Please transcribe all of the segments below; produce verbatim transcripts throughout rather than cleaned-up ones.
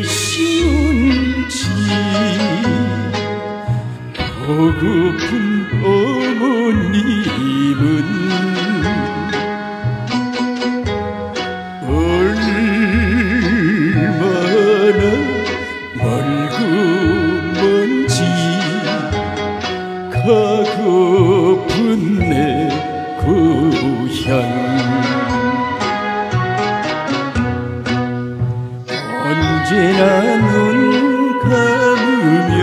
쉬운지 보고픈 어머님은 얼마나 멀고 먼지 가고픈 내 고향 언제나 눈 감으면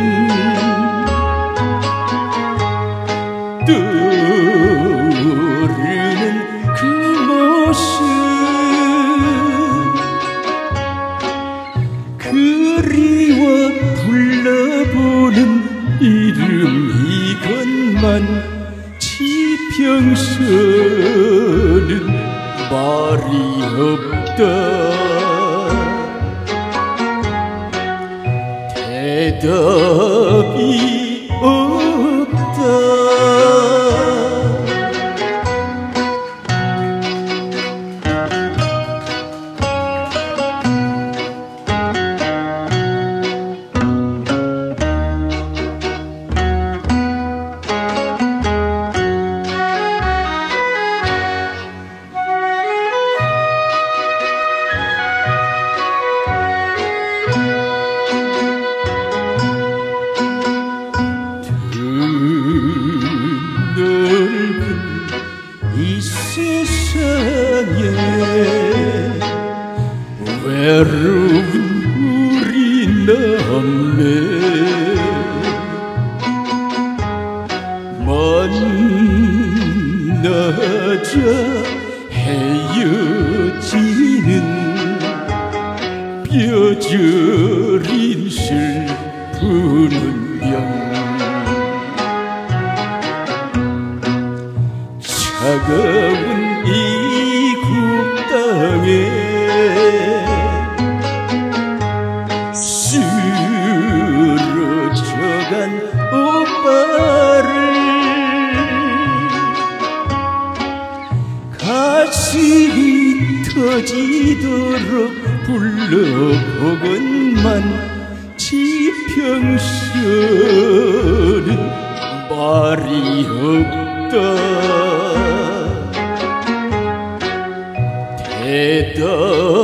떠오르는 그 모습 그리워 불러보는 이름 이것만 지평선은 말이 없다 대답이 없다 이 세상에 외로운 우리 남매 만나자 헤어지는 뼈저린 슬픈 운명 차가운 이국 땅에 쓰러져간 오빠를 가슴이 터지도록 불러보건만 지평선은 말이 없다 대답